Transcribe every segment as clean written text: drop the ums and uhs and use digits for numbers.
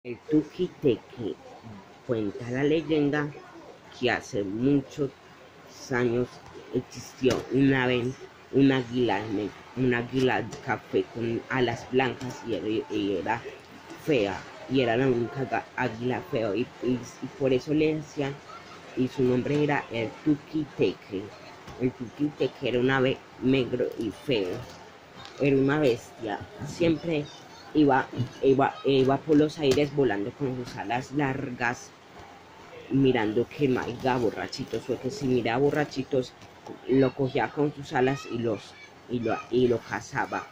El Tuquiteque cuenta la leyenda que hace muchos años existió una vez un águila café con alas blancas y era fea, y era la única águila fea, y por eso le decían, y su nombre era el Tuquiteque. El Tuquiteque era un ave negro y feo, era una bestia, siempre iba por los aires volando con sus alas largas, mirando que no haya borrachitos, porque si mira borrachitos, lo cogía con sus alas y lo cazaba.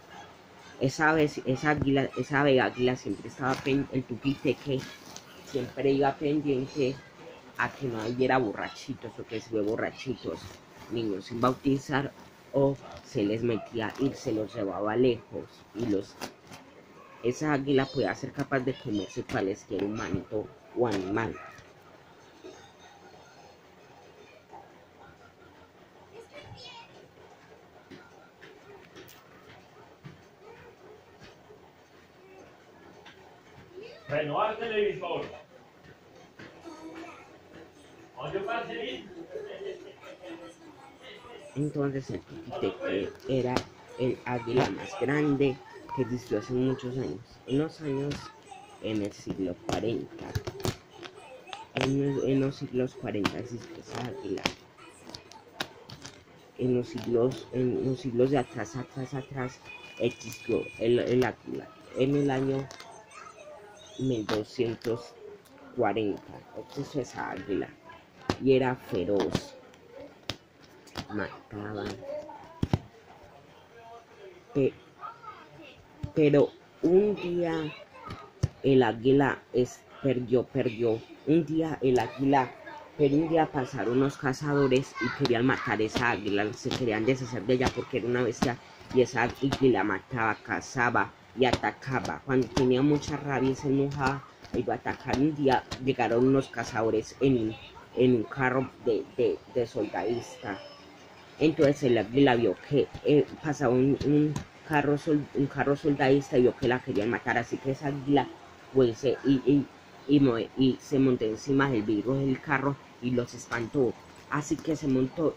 Esa ave águila siempre estaba pendiente, el Tuquiteque siempre iba pendiente a que no hubiera borrachitos, o que si hubo borrachitos, niños sin bautizar, o se les metía y se los llevaba lejos, esa águila podía ser capaz de comerse cualquier humanito o animal. Renovar televisor. Oye, parcerito. Entonces el Tuquiteque era el águila más grande que existió hace muchos años. En el siglo 40. En los siglos 40 existió esa águila. En los siglos de atrás existió el águila. En el año 1240 existió esa águila y era feroz, mataba, pero un día el águila perdió. Pero un día pasaron unos cazadores y querían matar esa águila, se querían deshacer de ella porque era una bestia, y esa águila mataba, cazaba y atacaba. Cuando tenía mucha rabia y se enojaba, iba a atacar. Un día llegaron unos cazadores en un carro de soldadista. Entonces el águila vio que pasaba un carro soldadista, y vio que la querían matar, así que esa águila pues y se montó encima del vidrio del carro y los espantó. Así que se montó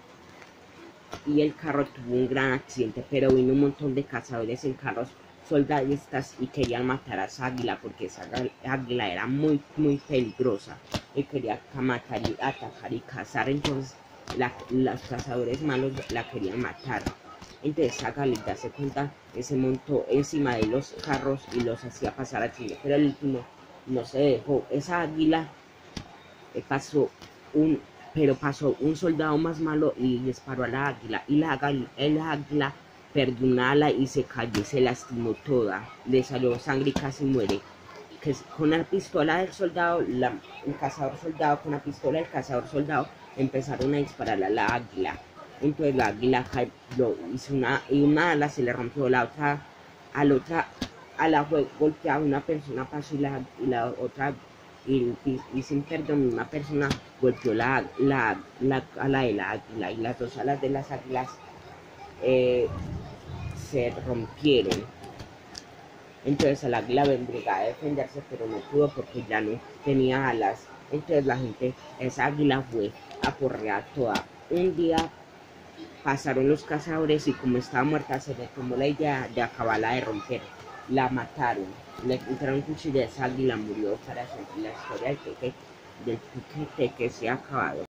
y el carro tuvo un gran accidente, pero vino un montón de cazadores en carros soldadistas y querían matar a esa águila porque esa águila era muy peligrosa y quería matar y atacar y cazar. Entonces los cazadores malos la querían matar. Entonces esa águila se cuenta que se montó encima de los carros y los hacía pasar a Chile, pero el último no se dejó. Esa águila pasó un soldado más malo y disparó a la águila, y el águila perdió un ala y se cayó y se lastimó toda, le salió sangre y casi muere. Con la pistola del soldado, el cazador soldado, con la pistola del cazador soldado empezaron a disparar a la águila. Entonces la águila cayó, y una ala se le rompió, a la otra ala fue golpeada, una persona pasó y la otra, y sin perdón, una persona golpeó la ala de la águila, y las dos alas de las águilas se rompieron. Entonces el águila vendría a defenderse, pero no pudo porque ya no tenía alas. Entonces esa águila fue aporreada toda. Un día pasaron los cazadores y como estaba muerta se le tomó la idea de acabarla de romper. La mataron, le encontraron un cuchillo de esa águila, murió para siempre. La historia del Tuquiteque se ha acabado.